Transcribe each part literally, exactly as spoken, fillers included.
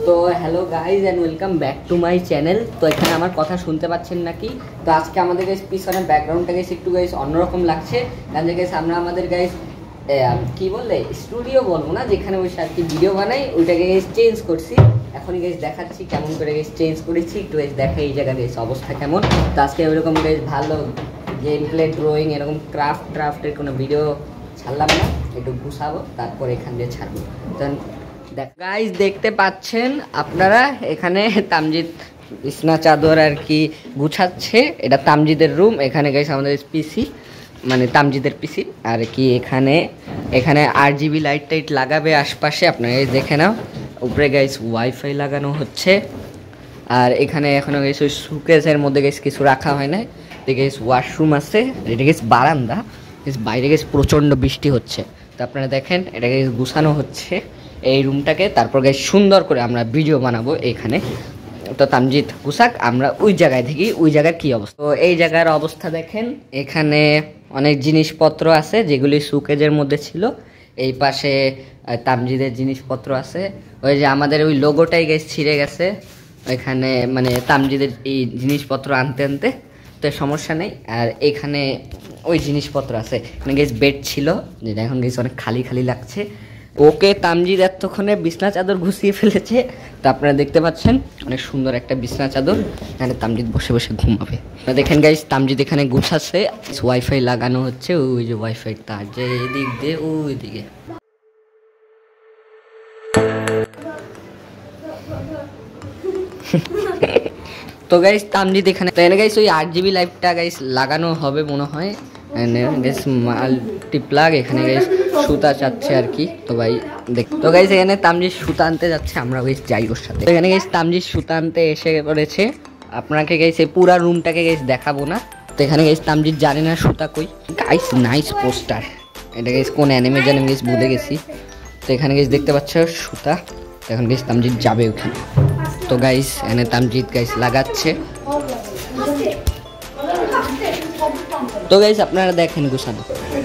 তো hello guys and welcome back to my channel. তো এখানে আমার কথা শুনতে পাচ্ছেন নাকি? তো আজকে আমাদের গাইজ পিছনে ব্যাকগ্রাউন্ডটা গাইজ একটু গাইজ অন্যরকম লাগছে, কারণ গাইজ আমরা আমাদের গাইজ কি বললে স্টুডিও বলবো না, যেখানে বসে আর কি ভিডিও বানাই ওইটাকে গাইজ চেঞ্জ করছি। এখনই গাইজ দেখাচ্ছি কেমন করে গাইজ চেঞ্জ করেছি, একটু গাইজ দেখা এই জায়গায় গাইজ অবস্থা কেমন। তো আজকে ওইরকম গাইজ ভালো গেম প্লে ড্রয়িং এরকম ক্রাফট ক্রাফটের কোনো ভিডিও ছাড়লাম না, একটু গুছাবো তারপর এখান দিয়ে ছাড়বো। গাইজ দেখতে পাচ্ছেন আপনারা এখানে তামজিদ বিছনা চাদর আর কি গুছাচ্ছে, এটা তামজিদের রুম। এখানে গাইজ আমাদের পিসি মানে তামজিদের পিসি আর কি, এখানে এখানে আর জিবি লাইট টাইট লাগাবে আশপাশে, আপনারা দেখে নাও। উপরে গাইজ ওয়াইফাই লাগানো হচ্ছে, আর এখানে এখনো গাইজ ওই সুকেসের মধ্যে গাইজ কিছু রাখা হয় না। গাইজ ওয়াশরুম আছে, এটা গাইজ বারান্দা, বাইরে গাইজ প্রচণ্ড বৃষ্টি হচ্ছে। তো আপনারা দেখেন এটা গাইজ গুছানো হচ্ছে এই রুমটাকে, তারপর গাইজ সুন্দর করে আমরা ভিডিও বানাবো এখানে। তো তামজিদ গুসাক, আমরা ওই জায়গায় থেকে ওই জায়গার কি অবস্থা। তো এই জায়গার অবস্থা দেখেন, এখানে অনেক জিনিসপত্র আছে যেগুলি সুকেজের মধ্যে ছিল। এই পাশে তামজিদের জিনিসপত্র আছে, ওই যে আমাদের ওই লোগোটাই গাইজ ছিঁড়ে গেছে ওইখানে, মানে তামজিদের এই জিনিসপত্র আনতে আনতে, তো সমস্যা নেই। আর এখানে ওই জিনিসপত্র আছে, এখানে গেছ বেড ছিল যেটা এখন গেছ অনেক খালি খালি লাগছে। ওকে তামজিদ এতক্ষণে বিছনা চাদর ঘুষিয়ে ফেলেছে, তো আপনারা দেখতে পাচ্ছেন অনেক সুন্দর একটা বিছনা চাদর, এখানে তামজিদ বসে বসে ঘুমাবে। দেখেন গাইস তামজিদ এখানে গুছাচ্ছে, ওয়াইফাই লাগানো হচ্ছে, ওই যে ওয়াইফাই তার যে এদিক দিয়ে ওই দিকে। তো গাইস তামজিদ এখানে তো এনে গাইস ওই আট জিবি লাইভটা গাইস লাগানো হবে মনে হয়, গাইস মাল্টিপ্লাগ এখানে গাইস সুতা চাচ্ছে আর কি। তো ভাই দেখ, তো গাইস এখানে তামজিদ সুতা আনতে যাচ্ছে, আমরা গাইস যাই ওর সাথে। এখানে গাইস তামজিদ সুতা আনতে এসে পড়েছে, আপনাকে গাইস এই পুরো রুমটাকে গাইস দেখাবো না। তো এখানে গাইস তামজিদ জানে না সুতা কই। গাইস নাইস পোস্টার, এটা গাইস কোন অ্যানিমে জানি গাইস ভুলে গেছি। তো এখানে গাইস দেখতে পাচ্ছ সুতা, এখন গাইস তামজিদ যাবে ওখানে। তো গাইস এখানে তামজিদ গাইস লাগাচ্ছে। তো গাইস আপনারা দেখেন গুছানো।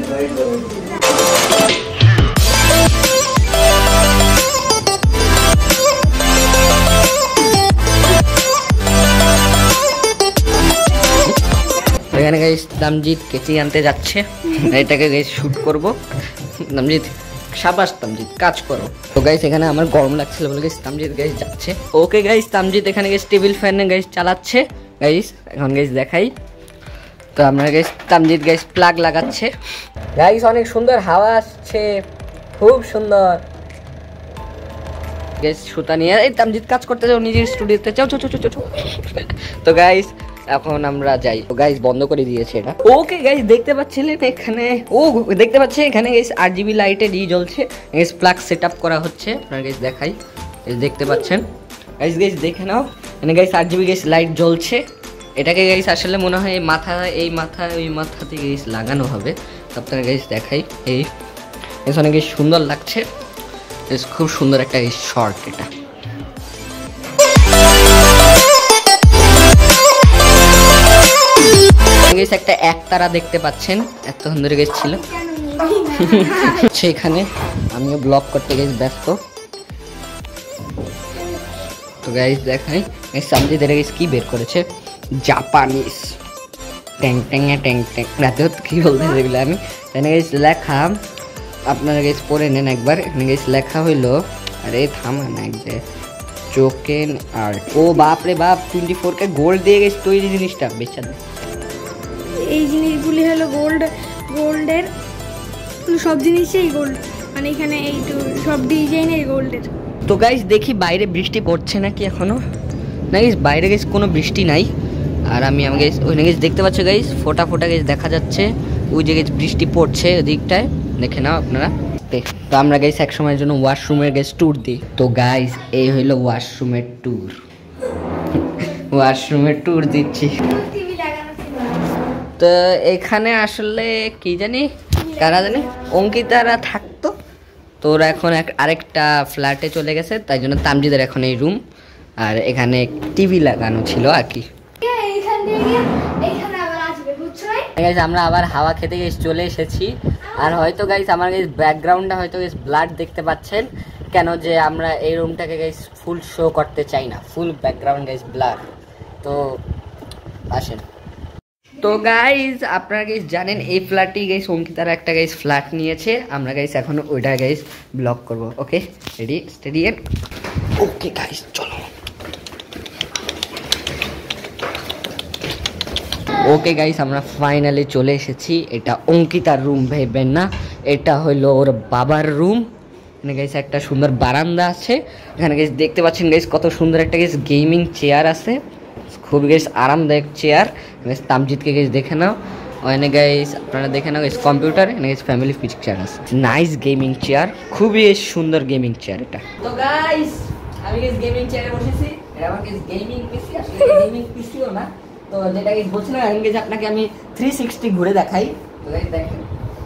এখানে গাইস তামজিদ কেচি আনতে যাচ্ছে, এটাকে গাইস শুট করব। তামজিদ শাবাশ তামজিদ কাজ করো। তো গাইস এখানে আমার গরম লাগছিল বলে গাইস তামজিদ গাইস যাচ্ছে। ওকে গাইস তামজিদ এখানে গাইস টেবিল ফ্যান গাইস চালাচ্ছে গাইস, এখন গাইস দেখাই। তো আমরা গাইস তামজিদ গাইস প্লাগ লাগাচ্ছে গাইস, অনেক সুন্দর হাওয়া আসছে, খুব সুন্দর গাইস। সুতা নিয়ে এই তামজিদ কাজ করতে যাও নিজের স্টুডিওতে, যাও চো চো চো চো। তো গাইস এখন আমরা যাই। তো গাইস বন্ধ করে দিয়েছে এটা। ওকে গাইস দেখতে পাচ্ছিলেন এখানে, ও দেখতে পাচ্ছে এখানে গাইস আট জিবি লাইটে ডি জ্বলছে, গাইস প্লাগ সেট আপ করা হচ্ছে, আপনারা গাইস দেখাই, গাইস দেখতে পাচ্ছেন গাইস, গাইস দেখে নাও এখানে গাইস আট জিবি গাইস লাইট জ্বলছে। এটাকে গাইস আসলে মনে হয় মাথা এই মাথা ওই মাথাতে গাইস লাগানো হবে। তো আপনারা গাইস দেখাই, এই গাইস অনেক গাইস সুন্দর লাগছে, গাইস খুব সুন্দর একটা গাইস শর্ট এটা। গাইস একটা একতারা দেখতে পাচ্ছেন, এতক্ষণ ধরে গাইস ছিল সেখানে, আমিও ব্লগ করতে গাইস ব্যস্ত। তো গাইস দেখাই গাইস সামনে ধরে গাইস কি বের করেছে, জাপানিজ ট্যাং ট্যাং ট্যাং ট্যাং, রাতে কি বলতে এগুলো আমি। এখানে গাইস লেখা, আপনারা গাইস পড়ে নেন একবার। এখানে গাইস লেখা হইলো, আরে থামা না এক যে চোকেন আর ও বাপ রে বাপ, টোয়েন্টি ফোর কে গোল্ড দিয়ে গাইস তৈরি জিনিসটা বেচা দেয়। এই জিনিসগুলি হলো গোল্ড, গোল্ডের সব জিনিসই গোল্ড, মানে এখানে এই তো সব ডিজাইনের গোল্ডের। তো গাইস দেখি বাইরে বৃষ্টি পড়ছে নাকি এখনো, না গাইস বাইরে গাইস কোনো বৃষ্টি নাই। আর আমি আমি গাইস ওই গাইস দেখতে পাচ্ছ গাইস ফোটা ফোটা গাইস দেখা যাচ্ছে, ওই যে গাইস বৃষ্টি পড়ছে ওদিকটায়, দেখে নাও আপনারা। তো আমরা গাইস এক সময়ের জন্য ওয়াশরুমের গাইস ট্যুর দিই। তো গাইস এই হইলো ওয়াশরুমের ট্যুর, ওয়াশরুমের ট্যুর দিচ্ছি। তো এখানে আসলে কি জানি কারা জানি অঙ্কিতারা থাকতো, তো ওরা এখন এক আরেকটা ফ্ল্যাটে চলে গেছে, তাই জন্য তামজিদের এখন এই রুম, আর এখানে টিভি লাগানো ছিল আর কি। আমরা আবার হাওয়া খেতে গিয়ে চলে এসেছি। আর হয়তো গাইস আমার গাইস ব্যাকগ্রাউন্ডটা হয়তো গাইস ব্লাড দেখতে পাচ্ছেন, কেন যে আমরা এই রুমটাকে গাইস ফুল শো করতে চাই না, ফুল ব্যাকগ্রাউন্ড গাইস ব্লার। তো আসেন। তো গাইস আপনারা গাইস জানেন এই ফ্ল্যাটটি গাইস অঙ্কিতার একটা গাইস ফ্ল্যাট নিয়েছে, আমরা গাইস এখন ওইটা গাইস ব্লক করব। Okay ready steady and okay guys চলো। ওকে গাইস আমরা ফাইনালি চলে এসেছি। এটা অঙ্কিতার রুম ভেবেন না, এটা হলো ওর বাবার রুম। এখানে গাইস একটা সুন্দর বারান্দা আছে, এখানে গাইস দেখতে পাচ্ছেন গাইস কত সুন্দর একটা গাইস গেমিং চেয়ার আছে, খুব গাইস আরামদায়ক চেয়ার। গাইস তামজিৎকে গাইস দেখে নাও, ওখানে গাইস আপনারা দেখে নাও গাইস কম্পিউটার, এখানে গাইস ফ্যামিলি পিকচার আছে। নাইস গেমিং চেয়ার, খুবই সুন্দর গেমিং চেয়ার এটা। তো গাইস আমি গাইস গেমিং চেয়ারে বসেছি, এটা আমার গাইস গেমিং পিসি, আসলে গেমিং পিসিও না। তো যেটা গাইস বলছিলাম এখন গাইস আপনাকে আমি থ্রি সিক্সটি ঘুরে দেখাই। তো গাইস দেখেন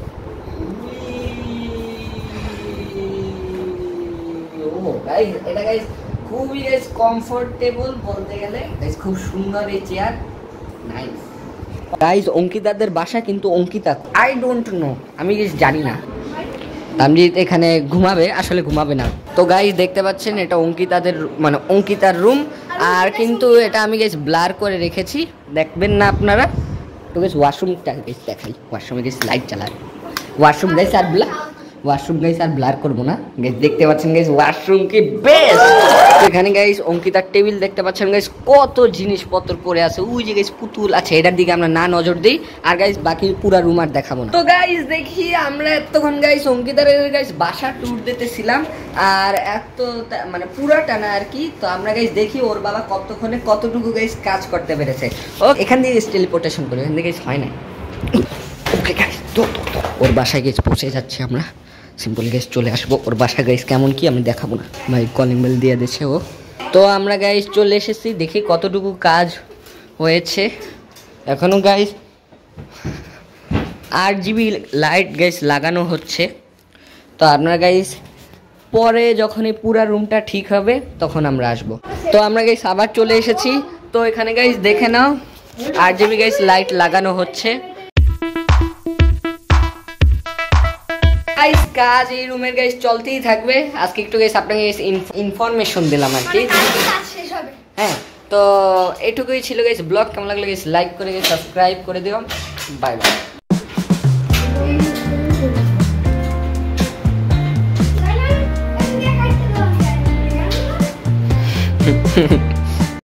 ও গাইস এটা গাইস খুবই গাইস কমফোর্টেবল বলতে গেলে, গাইস খুব সুন্দর এই চেয়ার, নাইস। গাইস অঙ্কিতাদের বাসা কিন্তু অঙ্কিতা আই ডোন্ট নো, আমি গাইস জানি না তামজিৎ এখানে ঘুমাবে, আসলে ঘুমাবে না। তো গাইস দেখতে পাচ্ছেন এটা অঙ্কিতাদের মানে অঙ্কিতার রুম, আর কিন্তু এটা আমি গাইস ব্লার করে রেখেছি, দেখবেন না আপনারা। তো গাইস ওয়াশরুমটা গাইস দেখাই, ওয়াশরুমে গাইস লাইট চালায়, ওয়াশরুম গাইস আর ব্লার ওয়াশরুম গাইস আর ব্লার করবো না গাইস, দেখতে পাচ্ছেন গাইস ওয়াশরুম কি বেস্ট। এখানে গাইস অঙ্কিতার টেবিল দেখতে পাচ্ছেন গাইস কত জিনিসপত্র পড়ে আছে, ওই যে গাইস পুতুল আছে, এটার দিকে আমরা না নজর দিই। আর গাইস বাকি পুরা রুম আর দেখাবো না। তো গাইস দেখি আমরা এতক্ষণ গাইস অঙ্কিতার গাইস বাসা ট্যুর দিতেছিলাম, আর এত মানে পুরাটা না আর কি। তো আমরা গাইস দেখি ওর বাবা কতক্ষণে কতটুকু গাইস কাজ করতে পেরেছে। ও এখান দিয়ে টেলিপোর্টেশন করি, এখান থেকে গাইস হয় না। ওকে গাইস তো ওর বাসায় গাইস পৌঁছে যাচ্ছি আমরা, সিম্পল গাইস চলে আসবো ওর বাসা গাইস কেমন কি আমি দেখাবো না, ভাই কলিং বেল দিয়ে দিয়েছে ও। তো আমরা গাইস চলে এসেছি, দেখি কতটুকু কাজ হয়েছে। এখনো গাইস আট জিবি লাইট গাইস লাগানো হচ্ছে। তো আপনারা গাইস পরে যখন এই পুরা রুমটা ঠিক হবে তখন আমরা আসবো। তো আমরা গাইস আবার চলে এসেছি। তো এখানে গাইস দেখে নাও আট জিবি গাইস লাইট লাগানো হচ্ছে। গাইস কাজ এই রুমের গাইস চলতেই থাকবে, আজকে একটু গাইস আপনাকে ইনফরমেশন দিলাম আর কি। হ্যাঁ তো এটুকুই ছিল গাইস ব্লগ, কেমন লাগলো গাইস লাইক করে গাইস সাবস্ক্রাইব করে দিও, বাই বাই।